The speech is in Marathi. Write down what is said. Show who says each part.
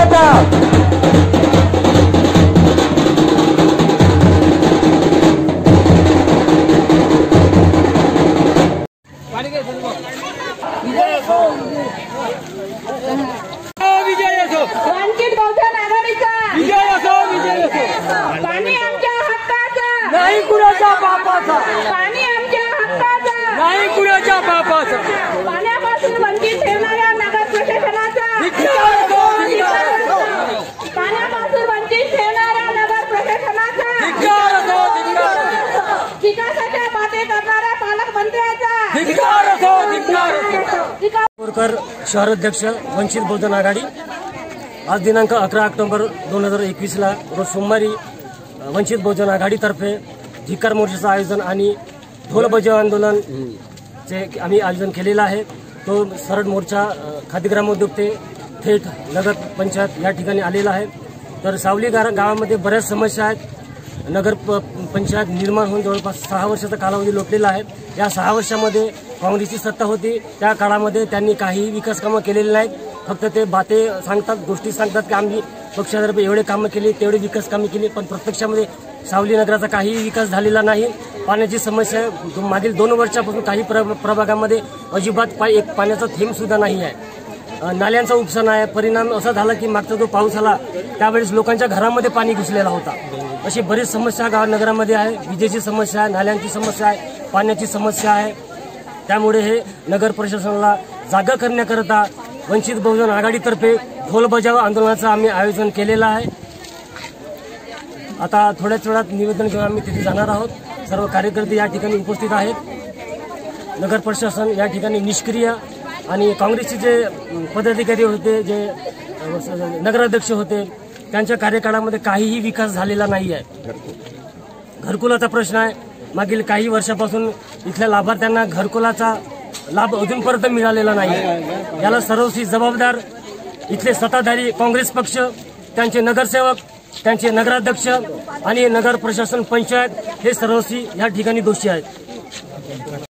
Speaker 1: समाजाचा
Speaker 2: वंचित बहुजन आघाडीचा
Speaker 1: विजय असो, विजय असो.
Speaker 2: पाणी आमच्या हक्काचं,
Speaker 1: नाही कुणाच्या बापाचा,
Speaker 2: पाणी आमच्या हक्काचं,
Speaker 1: नाही कुणाच्या बापाचा.
Speaker 2: पाण्यापासून वंचित ठेवणाऱ्या नगर प्रशासनाचा
Speaker 1: धिक्कार असो, धिक्कार असो.
Speaker 2: पाण्यापासून वंचित ठेवणाऱ्या नगर प्रशासनाचा
Speaker 1: धिक्कार असो, धिक्कार असो.
Speaker 2: विकासाच्या बाते करणाऱ्या पालकमंत्र्याचा
Speaker 1: धिक्कार असो, धिक्कार असो.
Speaker 3: बोरकर शहराध्यक्ष वंचित बहुजन आघाडी। आज दिनांक 11 ऑक्टोबर 2021ला रोज सोमवारी वंचित बहुजन आघाडीतर्फे धिक्कार मोर्चाचं आयोजन आणि ढोल बजाव आंदोलनचे आम्ही आयोजन केलेलं आहे। तो सरळ मोर्चा खादी ग्रामोद्योग ते थेट नगर पंचायत या ठिकाणी आलेला आहे। तर सावली गावामध्ये बऱ्याच समस्या आहेत। नगर पंचायत निर्माण होऊन जवळपास 6 वर्षाचा कालावधी लोटलेला आहे। या 6 वर्षामध्ये काँग्रेसची सत्ता होती, त्या काळामध्ये त्यांनी काही विकास कामं केलेली नाहीत। फक्त ते बाते सांगतात, गोष्टी सांगतात की आम्ही पक्षातर्फे एवढे कामं केली, तेवढे विकास कामे केली, पण प्रत्यक्षामध्ये सावली नगराचा काही विकास झालेला नाही। पाण्याची समस्या मागील 2 वर्षापासून काही प्रभागामध्ये अजिबात एक पाण्याचा थेंब सुद्धा नाही आहे। नाल्यांचा उपसा आहे। परिणाम असा झाला की मागचा जो पाऊस आला त्यावेळेस लोकांच्या घरामध्ये पाणी घुसलेला होता। अशी बरीच समस्या नगरामध्ये आहे। विजेची समस्या आहे, नाल्यांची समस्या आहे, पाण्याची समस्या आहे। त्यामुळे हे नगर प्रशासनाला जागा करण्याकरता वंचित बहुजन आघाडीतर्फे ढोल बजाव आंदोलनाचं आम्ही आयोजन केलेलं आहे। आता थोड्याच वेळात निवेदन घेऊन आम्ही तिथे जाणार आहोत। सर्व कार्यकर्ते या ठिकाणी उपस्थित आहेत। नगर प्रशासन या ठिकाणी निष्क्रिय आणि काँग्रेसचे जे पदाधिकारी होते, जे नगराध्यक्ष होते, त्यांच्या कार्यकाळामध्ये काहीही विकास झालेला नाही आहे। घरकुलाचा प्रश्न आहे। मागील काही वर्षापासून इथल्या लाभार्थ्यांना घरकुलाचा लाभ अजूनपर्यंत मिळालेला नाही। याला सर्वस्वी जबाबदार इथले सत्ताधारी काँग्रेस पक्ष, त्यांचे नगरसेवक, त्यांचे नगराध्यक्ष आणि नगर प्रशासन पंचायत हे सर्वस्वी या ठिकाणी दोषी आहेत।